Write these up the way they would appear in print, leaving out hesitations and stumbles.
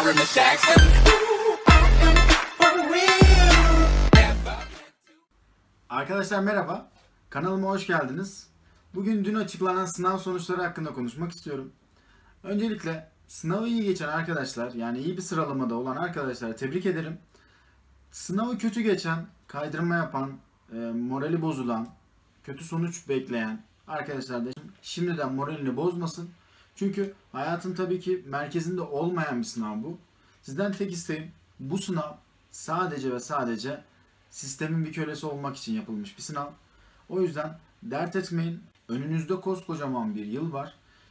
Marilyn Jackson. Arkadaşlar merhaba, kanalıma hoş geldiniz. Bugün dün açıklanan sınav sonuçları hakkında konuşmak istiyorum. Öncelikle sınavı iyi geçen arkadaşlar, yani iyi bir sıralamada olan arkadaşlara tebrik ederim. Sınavı kötü geçen, kaydırma yapan, morali bozulan, kötü sonuç bekleyen arkadaşlar da şimdiden moralini bozmasın. Çünkü hayatın tabii ki merkezinde olmayan bir sınav bu. Sizden tek isteğim, bu sınav sadece ve sadece sistemin bir kölesi olmak için yapılmış bir sınav. O yüzden dert etmeyin. Önünüzde koskocaman bir yıl var.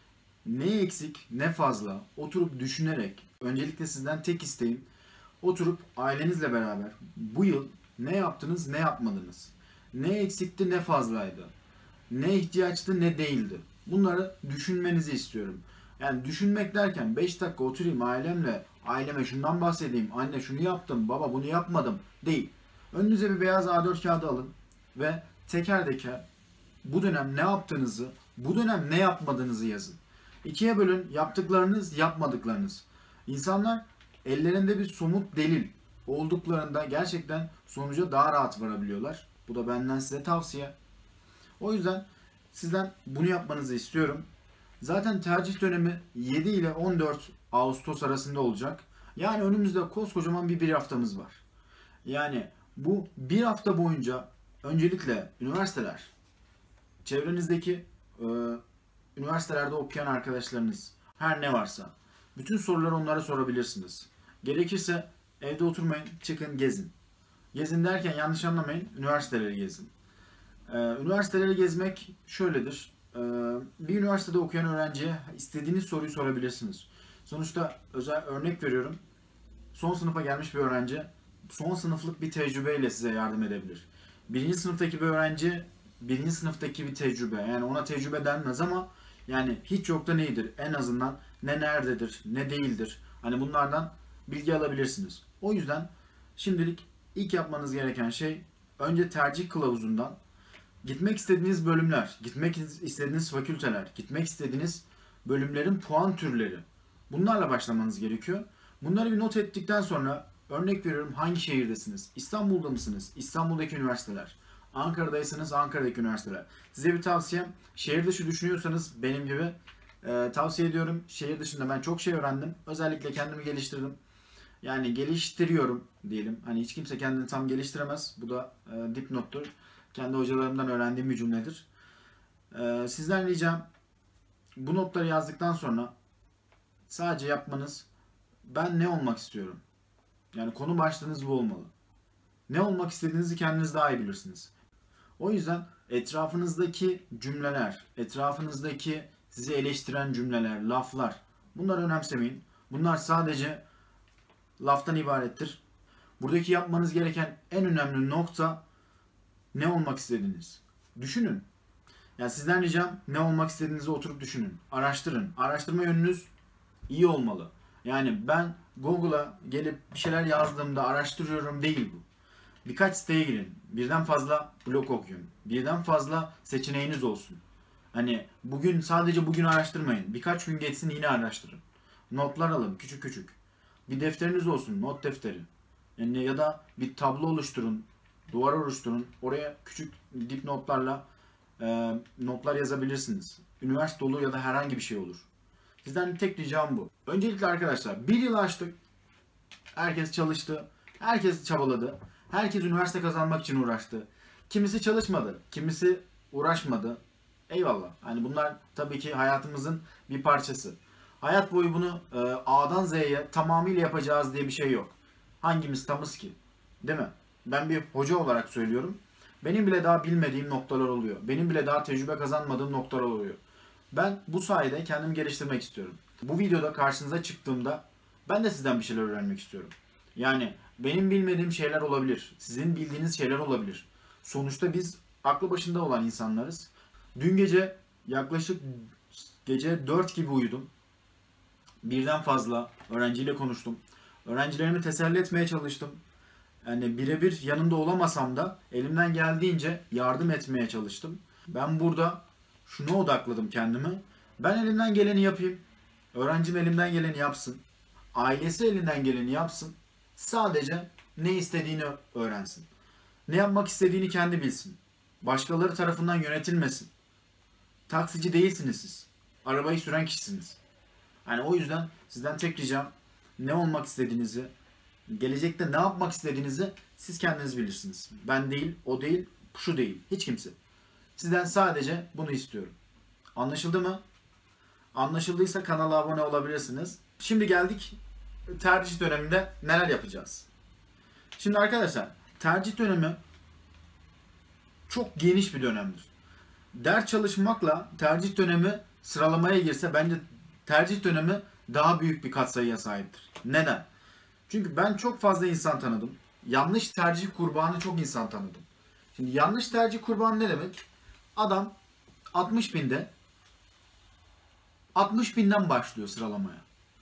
Ne eksik ne fazla oturup düşünerek, öncelikle sizden tek isteğim, oturup ailenizle beraber bu yıl ne yaptınız ne yapmadınız, ne eksikti ne fazlaydı, ne ihtiyaçtı ne değildi, bunları düşünmenizi istiyorum. Yani düşünmek derken 5 dakika oturayım aileme şundan bahsedeyim, anne şunu yaptım, baba bunu yapmadım değil. Önünüze bir beyaz A4 kağıdı alın ve teker teker bu dönem ne yaptığınızı, bu dönem ne yapmadığınızı yazın. İkiye bölün, yaptıklarınız, yapmadıklarınız. İnsanlar ellerinde bir somut delil olduklarında gerçekten sonuca daha rahat varabiliyorlar. Bu da benden size tavsiye. O yüzden sizden bunu yapmanızı istiyorum. Zaten tercih dönemi 7 ile 14 Ağustos arasında olacak. Yani önümüzde koskocaman bir haftamız var. Yani bu bir hafta boyunca öncelikle üniversiteler, çevrenizdeki üniversitelerde okuyan arkadaşlarınız, her ne varsa bütün soruları onlara sorabilirsiniz. Gerekirse evde oturmayın, çıkın gezin. Gezin derken yanlış anlamayın, üniversiteleri gezin. Üniversiteleri gezmek şöyledir. Bir üniversitede okuyan öğrenciye istediğiniz soruyu sorabilirsiniz. Sonuçta özel örnek veriyorum. Son sınıfa gelmiş bir öğrenci son sınıflık bir tecrübeyle size yardım edebilir. Birinci sınıftaki bir öğrenci birinci sınıftaki bir tecrübe. Yani ona tecrübe denmez ama yani hiç yoktan iyidir. En azından ne nerededir, ne değildir. Hani bunlardan bilgi alabilirsiniz. O yüzden şimdilik ilk yapmanız gereken şey önce tercih kılavuzundan gitmek istediğiniz bölümler, gitmek istediğiniz fakülteler, gitmek istediğiniz bölümlerin puan türleri. Bunlarla başlamanız gerekiyor. Bunları bir not ettikten sonra örnek veriyorum, hangi şehirdesiniz? İstanbul'da mısınız? İstanbul'daki üniversiteler. Ankara'daysanız Ankara'daki üniversiteler. Size bir tavsiyem, şehir dışı düşünüyorsanız benim gibi tavsiye ediyorum. Şehir dışında ben çok şey öğrendim. Özellikle kendimi geliştirdim. Yani geliştiriyorum diyelim. Hani hiç kimse kendini tam geliştiremez. Bu da dipnottur. Kendi hocalarımdan öğrendiğim bir cümledir. Sizden ricam, bu notları yazdıktan sonra sadece yapmanız, ben ne olmak istiyorum? Yani konu başlığınız bu olmalı. Ne olmak istediğinizi kendiniz daha iyi bilirsiniz. O yüzden etrafınızdaki cümleler, etrafınızdaki sizi eleştiren cümleler, laflar, bunları önemsemeyin. Bunlar sadece laftan ibarettir. Buradaki yapmanız gereken en önemli nokta ne olmak istediğiniz. Düşünün. Yani sizden ricam, ne olmak istediğinizi oturup düşünün. Araştırın. Araştırma yönünüz iyi olmalı. Yani ben Google'a gelip bir şeyler yazdığımda araştırıyorum değil bu. Birkaç siteye girin. Birden fazla blog okuyun. Birden fazla seçeneğiniz olsun. Hani sadece bugün araştırmayın. Birkaç gün geçsin yine araştırın. Notlar alın küçük küçük. Bir defteriniz olsun, not defteri. Yani ya da bir tablo oluşturun. Duvar oluşturun. Oraya küçük dipnotlarla notlar yazabilirsiniz. Üniversite olur ya da herhangi bir şey olur. Sizden tek ricam bu. Öncelikle arkadaşlar, bir yıl açtık. Herkes çalıştı. Herkes çabaladı. Herkes üniversite kazanmak için uğraştı. Kimisi çalışmadı. Kimisi uğraşmadı. Eyvallah. Hani bunlar tabii ki hayatımızın bir parçası. Hayat boyu bunu A'dan Z'ye tamamıyla yapacağız diye bir şey yok. Hangimiz tamız ki? Değil mi? Ben bir hoca olarak söylüyorum. Benim bile daha bilmediğim noktalar oluyor. Benim bile daha tecrübe kazanmadığım noktalar oluyor. Ben bu sayede kendimi geliştirmek istiyorum. Bu videoda karşınıza çıktığımda ben de sizden bir şeyler öğrenmek istiyorum. Yani benim bilmediğim şeyler olabilir. Sizin bildiğiniz şeyler olabilir. Sonuçta biz aklı başında olan insanlarız. Dün gece yaklaşık gece 4 gibi uyudum. Birden fazla öğrenciyle konuştum. Öğrencilerimi teselli etmeye çalıştım. Yani birebir yanında olamasam da elimden geldiğince yardım etmeye çalıştım. Ben burada şuna odakladım kendimi. Ben elimden geleni yapayım. Öğrencim elimden geleni yapsın. ailesi elinden geleni yapsın. Sadece ne istediğini öğrensin. Ne yapmak istediğini kendi bilsin. Başkaları tarafından yönetilmesin. Taksici değilsiniz siz. Arabayı süren kişisiniz. Yani o yüzden sizden tek ricam, ne olmak istediğinizi, gelecekte ne yapmak istediğinizi siz kendiniz bilirsiniz. Ben değil, o değil, şu değil, hiç kimse. Sizden sadece bunu istiyorum. Anlaşıldı mı? Anlaşıldıysa kanala abone olabilirsiniz. Şimdi geldik tercih döneminde neler yapacağız. Şimdi arkadaşlar, tercih dönemi çok geniş bir dönemdir. Ders çalışmakla tercih dönemi sıralamaya girse bence tercih dönemi daha büyük bir katsayıya sahiptir. Neden? Çünkü ben çok fazla insan tanıdım. Yanlış tercih kurbanı çok insan tanıdım. Şimdi yanlış tercih kurbanı ne demek? Adam 60 binde 60 binden başlıyor sıralamaya.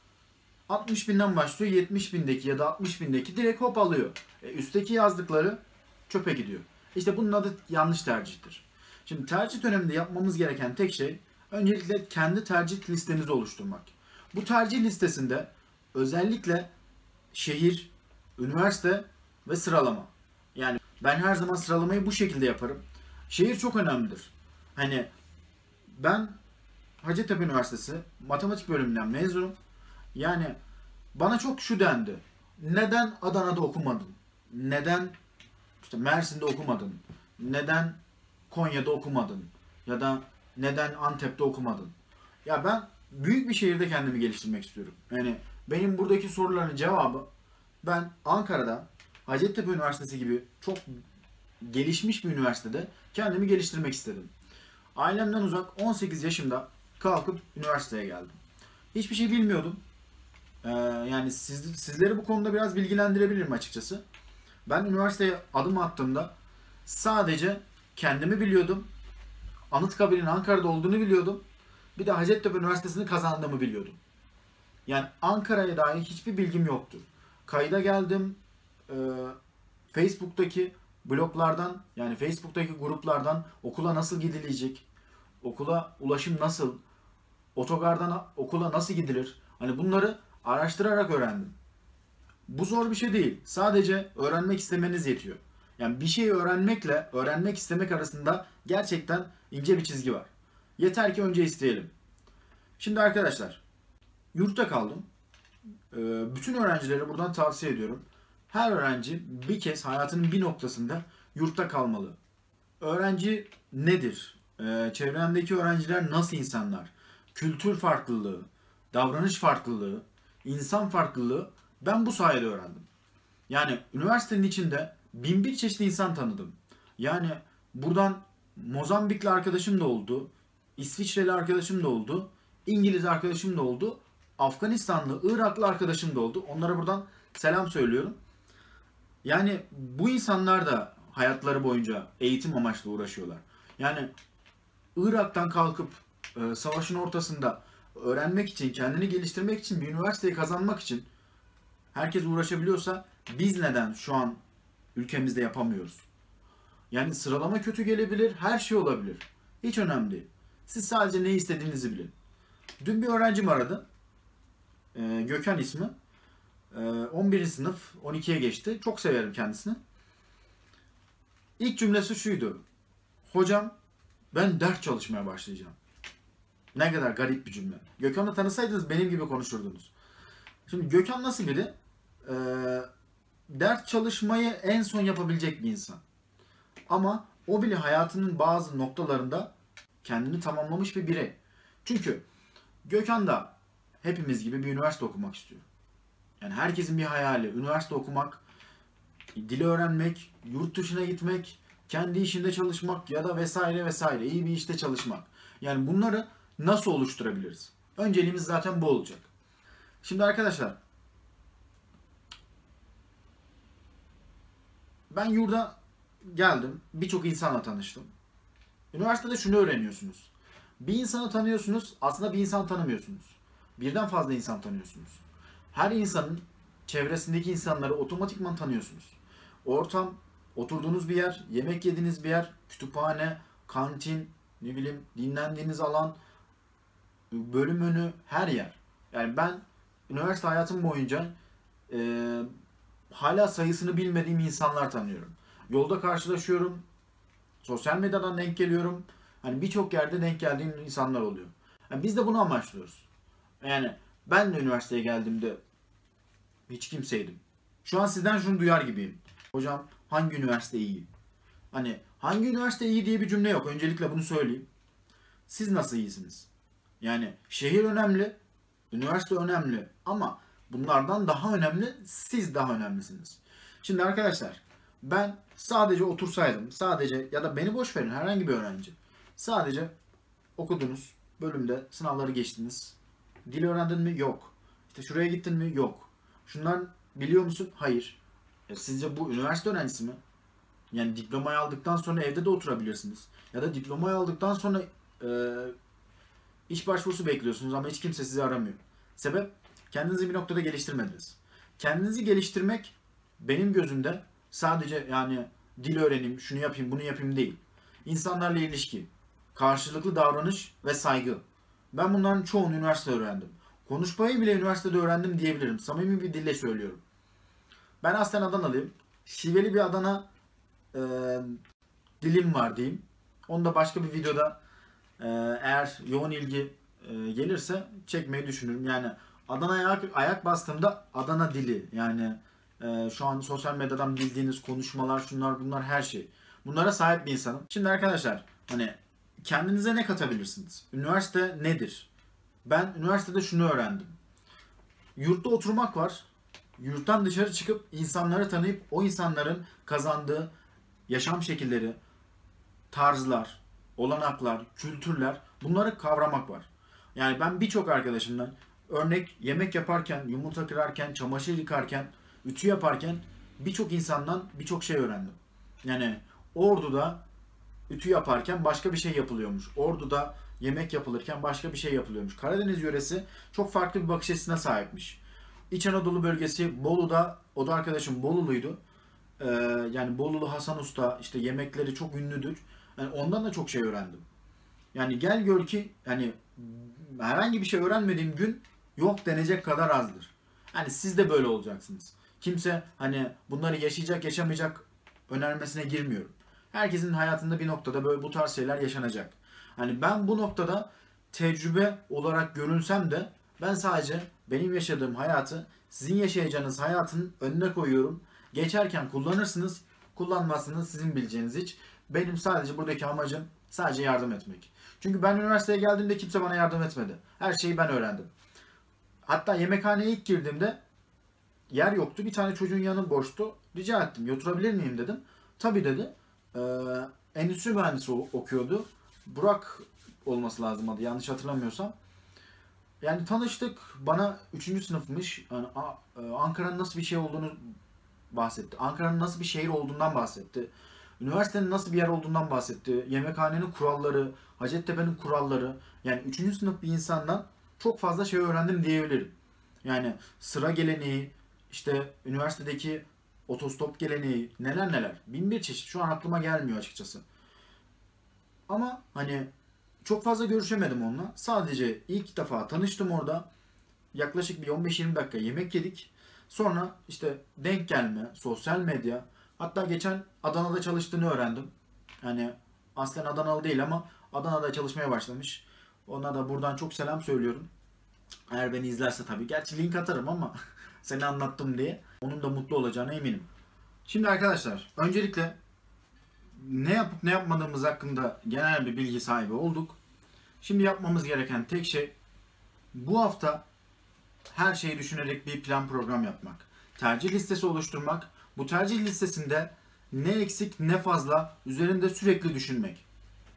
60 binden başlıyor, 70 bindeki ya da 60 bindeki direkt hop alıyor. Üstteki yazdıkları çöpe gidiyor. İşte bunun adı yanlış tercihtir. Şimdi tercih döneminde yapmamız gereken tek şey öncelikle kendi tercih listemizi oluşturmak. Bu tercih listesinde özellikle şehir, üniversite ve sıralama. Yani ben her zaman sıralamayı bu şekilde yaparım. Şehir çok önemlidir. Hani ben Hacettepe Üniversitesi matematik bölümünden mezunum. Yani bana çok şu dendi. Neden Adana'da okumadın? Neden işte Mersin'de okumadın? Neden Konya'da okumadın? Ya da neden Antep'te okumadın? Ya ben büyük bir şehirde kendimi geliştirmek istiyorum. Yani benim buradaki soruların cevabı, ben Ankara'da Hacettepe Üniversitesi gibi çok gelişmiş bir üniversitede kendimi geliştirmek istedim. Ailemden uzak 18 yaşımda kalkıp üniversiteye geldim. Hiçbir şey bilmiyordum. Yani sizleri bu konuda biraz bilgilendirebilirim açıkçası. Ben üniversiteye adım attığımda sadece kendimi biliyordum. Anıtkabir'in Ankara'da olduğunu biliyordum. Bir de Hacettepe Üniversitesi'ni kazandığımı biliyordum. Yani Ankara'ya dair hiçbir bilgim yoktu. Kayda geldim. e, Facebook'taki bloglardan, yani Facebook'taki gruplardan okula nasıl gidilecek, okula ulaşım nasıl, otogardan okula nasıl gidilir, hani bunları araştırarak öğrendim. Bu zor bir şey değil. Sadece öğrenmek istemeniz yetiyor. Yani bir şeyi öğrenmekle öğrenmek istemek arasında gerçekten ince bir çizgi var. Yeter ki önce isteyelim. Şimdi arkadaşlar, yurtta kaldım. Bütün öğrencilere buradan tavsiye ediyorum. Her öğrenci bir kez hayatının bir noktasında yurtta kalmalı. Öğrenci nedir? Çevremdeki öğrenciler nasıl insanlar? Kültür farklılığı, davranış farklılığı, insan farklılığı, ben bu sayede öğrendim. Yani üniversitenin içinde bin bir çeşit insan tanıdım. Yani buradan Mozambikli arkadaşım da oldu, İsviçreli arkadaşım da oldu, İngiliz arkadaşım da oldu, Afganistanlı, Iraklı arkadaşım da oldu. Onlara buradan selam söylüyorum. Yani bu insanlar da hayatları boyunca eğitim amaçlı uğraşıyorlar. Yani Irak'tan kalkıp savaşın ortasında öğrenmek için, kendini geliştirmek için, bir üniversiteyi kazanmak için herkes uğraşabiliyorsa biz neden şu an ülkemizde yapamıyoruz? Yani sıralama kötü gelebilir, her şey olabilir. Hiç önemli değil. Siz sadece ne istediğinizi bilin. Dün bir öğrencim aradı. Gökhan ismi. 11. sınıf, 12'ye geçti. Çok severim kendisini. İlk cümlesi şuydu. Hocam, ben ders çalışmaya başlayacağım. Ne kadar garip bir cümle. Gökhan'ı tanısaydınız benim gibi konuşurdunuz. Şimdi Gökhan nasıl biri? Ders çalışmayı en son yapabilecek bir insan. Ama o bile hayatının bazı noktalarında kendini tamamlamış bir birey. Çünkü Gökhan da hepimiz gibi bir üniversite okumak istiyor. Yani herkesin bir hayali. Üniversite okumak, dili öğrenmek, yurt dışına gitmek, kendi işinde çalışmak ya da vesaire vesaire. İyi bir işte çalışmak. Yani bunları nasıl oluşturabiliriz? Önceliğimiz zaten bu olacak. Şimdi arkadaşlar, ben yurda geldim. Birçok insanla tanıştım. Üniversitede şunu öğreniyorsunuz. Bir insanı tanıyorsunuz, aslında bir insan tanımıyorsunuz. Birden fazla insan tanıyorsunuz. Her insanın çevresindeki insanları otomatikman tanıyorsunuz. Ortam, oturduğunuz bir yer, yemek yediğiniz bir yer, kütüphane, kantin, ne bileyim dinlendiğiniz alan, bölüm önü, her yer. Yani ben üniversite hayatım boyunca e, hala sayısını bilmediğim insanlar tanıyorum. Yolda karşılaşıyorum, sosyal medyadan denk geliyorum. Hani birçok yerde denk geldiğim insanlar oluyor. Yani biz de bunu amaçlıyoruz. Yani ben de üniversiteye geldiğimde hiç kimseydim. Şu an sizden şunu duyar gibiyim. Hocam hangi üniversite iyi? Hani hangi üniversite iyi diye bir cümle yok. Öncelikle bunu söyleyeyim. Siz nasıl iyisiniz? Yani şehir önemli, üniversite önemli ama bunlardan daha önemli, siz daha önemlisiniz. Şimdi arkadaşlar, ben sadece otursaydım, sadece ya da beni boş verin herhangi bir öğrenci. Sadece okudunuz, bölümde sınavları geçtiniz. Dil öğrendin mi? Yok. İşte şuraya gittin mi? Yok. Şunlar biliyor musun? Hayır. Sizce bu üniversite öğrencisi mi? Yani diplomayı aldıktan sonra evde de oturabilirsiniz. Ya da diplomayı aldıktan sonra e, iş başvurusu bekliyorsunuz ama hiç kimse sizi aramıyor. Sebep? Kendinizi bir noktada geliştirmediniz. Kendinizi geliştirmek benim gözümde sadece yani dil öğreneyim, şunu yapayım, bunu yapayım değil. İnsanlarla ilişki, karşılıklı davranış ve saygı. Ben bunların çoğunu üniversitede öğrendim. Konuşmayı bile üniversitede öğrendim diyebilirim. Samimi bir dille söylüyorum. Ben aslen Adanalıyım. Şiveli bir Adana e, dilim var diyeyim. Onu da başka bir videoda eğer yoğun ilgi gelirse çekmeyi düşünürüm. Yani Adana'ya ayak bastığımda Adana dili yani şu an sosyal medyadan bildiğiniz konuşmalar şunlar bunlar her şey. Bunlara sahip bir insanım. Şimdi arkadaşlar hani kendinize ne katabilirsiniz? Üniversite nedir? Ben üniversitede şunu öğrendim. Yurtta oturmak var. Yurttan dışarı çıkıp insanları tanıyıp o insanların kazandığı yaşam şekilleri, tarzlar, olanaklar, kültürler bunları kavramak var. Yani ben birçok arkadaşımdan örnek yemek yaparken, yumurta kırarken, çamaşır yıkarken, ütü yaparken birçok insandan birçok şey öğrendim. Yani Ordu'da ütü yaparken başka bir şey yapılıyormuş. Ordu'da yemek yapılırken başka bir şey yapılıyormuş. Karadeniz yöresi çok farklı bir bakış açısına sahipmiş. İç Anadolu bölgesi Bolu'da, o da arkadaşım Boluluydu. Ee, Yani Bolulu Hasan Usta işte yemekleri çok ünlüdür. Yani ondan da çok şey öğrendim. Yani gel gör ki yani herhangi bir şey öğrenmediğim gün yok denecek kadar azdır. Yani siz de böyle olacaksınız. Kimse hani bunları yaşayacak yaşamayacak önermesine girmiyorum. Herkesin hayatında bir noktada böyle bu tarz şeyler yaşanacak. Hani ben bu noktada tecrübe olarak görünsem de ben sadece benim yaşadığım hayatı sizin yaşayacağınız hayatın önüne koyuyorum. Geçerken kullanırsınız, kullanmazsınız sizin bileceğiniz hiç. Benim sadece buradaki amacım sadece yardım etmek. Çünkü ben üniversiteye geldiğimde kimse bana yardım etmedi. Her şeyi ben öğrendim. Hatta yemekhaneye ilk girdiğimde yer yoktu. Bir tane çocuğun yanı boştu. Rica ettim. Oturabilir miyim dedim. Tabii dedi. Ee, Endüstri mühendisi okuyordu. Burak olması lazım adı yanlış hatırlamıyorsam. Yani tanıştık. Bana üçüncü sınıfmış. Yani Ankara'nın nasıl bir şey olduğunu bahsetti. Ankara'nın nasıl bir şehir olduğundan bahsetti. Üniversitenin nasıl bir yer olduğundan bahsetti. Yemekhanenin kuralları, Hacettepe'nin kuralları. Yani üçüncü sınıf bir insandan çok fazla şey öğrendim diyebilirim. Yani sıra geleneği, işte üniversitedeki otostop geleneği, neler neler. Bin bir çeşit. Şu an aklıma gelmiyor açıkçası. Ama hani çok fazla görüşemedim onunla. Sadece ilk defa tanıştım orada. Yaklaşık bir 15-20 dakika yemek yedik. Sonra işte denk gelme, sosyal medya. Hatta geçen Adana'da çalıştığını öğrendim. Yani aslen Adanalı değil ama Adana'da çalışmaya başlamış. Ona da buradan çok selam söylüyorum. Eğer beni izlerse tabii. Gerçi link atarım ama seni anlattım diye. Onun da mutlu olacağına eminim. Şimdi arkadaşlar öncelikle ne yapıp ne yapmadığımız hakkında genel bir bilgi sahibi olduk. Şimdi yapmamız gereken tek şey bu hafta her şeyi düşünerek bir plan program yapmak. Tercih listesi oluşturmak. Bu tercih listesinde ne eksik ne fazla üzerinde sürekli düşünmek.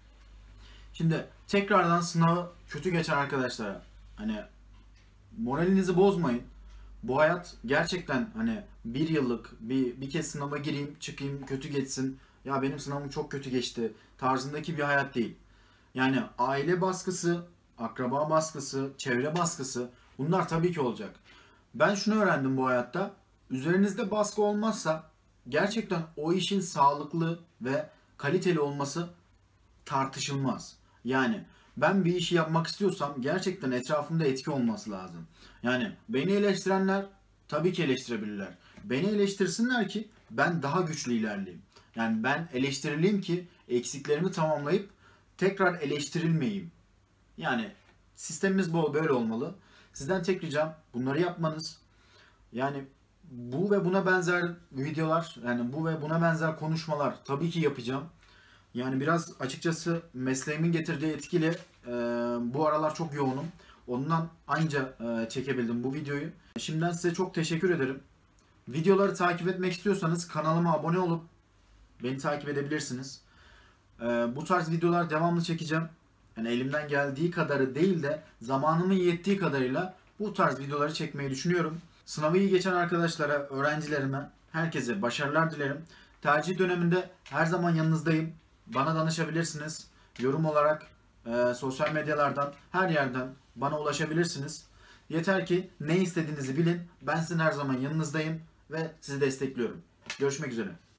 Şimdi tekrardan sınavı kötü geçen arkadaşlara hani moralinizi bozmayın. Bu hayat gerçekten hani bir yıllık bir kez sınava gireyim çıkayım kötü geçsin. Ya benim sınavım çok kötü geçti tarzındaki bir hayat değil. Yani aile baskısı, akraba baskısı, çevre baskısı bunlar tabii ki olacak. Ben şunu öğrendim bu hayatta. Üzerinizde baskı olmazsa gerçekten o işin sağlıklı ve kaliteli olması tartışılmaz. Yani Ben bir işi yapmak istiyorsam gerçekten etrafımda etki olması lazım. Yani beni eleştirenler tabii ki eleştirebilirler. Beni eleştirsinler ki ben daha güçlü ilerleyeyim. Yani ben eleştirileyim ki eksiklerimi tamamlayıp tekrar eleştirilmeyeyim. Yani sistemimiz böyle olmalı. Sizden tek ricam bunları yapmanız. Yani bu ve buna benzer videolar, yani bu ve buna benzer konuşmalar tabii ki yapacağım. Yani biraz açıkçası mesleğimin getirdiği etkiyle bu aralar çok yoğunum. Ondan anca çekebildim bu videoyu. Şimdiden size çok teşekkür ederim. Videoları takip etmek istiyorsanız kanalıma abone olup beni takip edebilirsiniz. Bu tarz videolar devamlı çekeceğim. Yani elimden geldiği kadarı değil de zamanımın yettiği kadarıyla bu tarz videoları çekmeyi düşünüyorum. Sınavı iyi geçen arkadaşlara, öğrencilerime, herkese başarılar dilerim. Tercih döneminde her zaman yanınızdayım. Bana danışabilirsiniz. Yorum olarak sosyal medyalardan, her yerden bana ulaşabilirsiniz. Yeter ki ne istediğinizi bilin. Ben sizin her zaman yanınızdayım ve sizi destekliyorum. Görüşmek üzere.